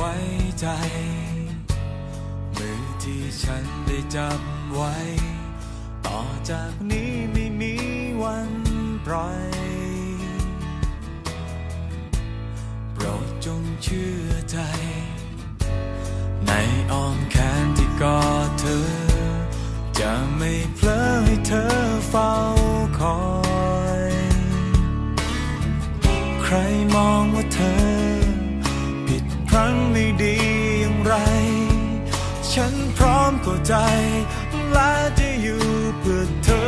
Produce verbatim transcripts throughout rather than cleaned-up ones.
ว้ใจมือที่ฉันได้จับไว้ต่อจากนี้ไม่มีวันปล่อยโปรดจงเชื่อใจในอ้อมแขนที่กอดเธอจะไม่เพลอให้เธอเฝ้าคอยใครมองว่าเธอผิดพลั้งไม่ดีอย่างไรฉันพร้อมเข้าใจและจะอยู่เพื่อเธอ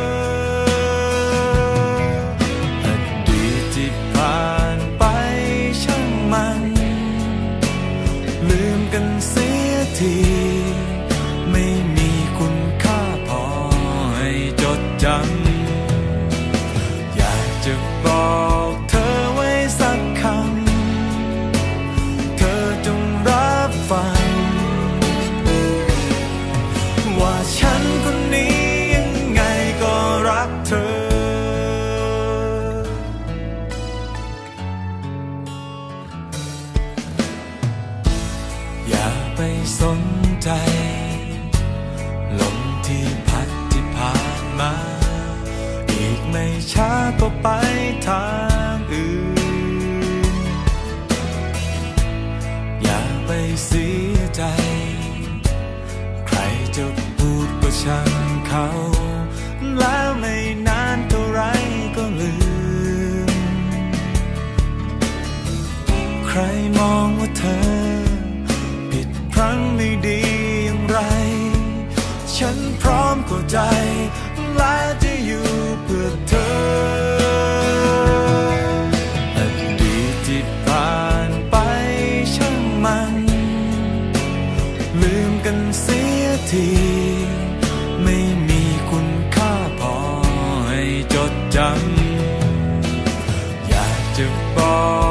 อดีตที่ผ่านไปช่างมันลืมกันเสียทีไม่มีคุณค่าพอให้จดจำอยากจะบอกเธอไว้สักคำเธอจงรับฟังว่าฉันคนนี้ยังไงก็รักเธออย่าไปสนใจลมที่พัดที่ผ่านมาอีกไม่ช้าก็ไปทางอื่นอย่าไปเสียใจใครจะพูดก็ช่างเขาแล้วไม่นานเท่าไรก็ลืมใครมองว่าเธอผิดพลั้งไม่ดีอย่างไรฉันพร้อมเข้าใจและจะอยู่เพื่อเธออดีตที่ผ่านไปช่างมันลืมกันเสียทีไม่มีคุณค่าพอให้จดจำอยากจะบอก